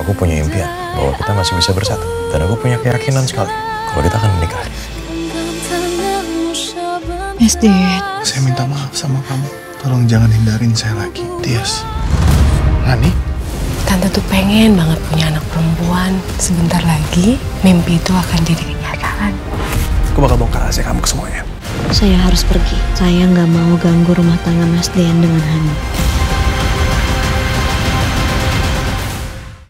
aku punya impian bahwa kita masih bisa bersatu. Dan aku punya keyakinan sekali kalau kita akan menikah. SD, saya minta maaf sama kamu. Tolong jangan hindarin saya lagi. Tias. Rani? Tante tuh pengen banget punya anak perempuan. Sebentar lagi, mimpi itu akan jadi kenyataan. Aku bakal bongkar rahasia kamu ke semuanya. Saya harus pergi. Saya nggak mau ganggu rumah tangga Mas Dean dengan Hani.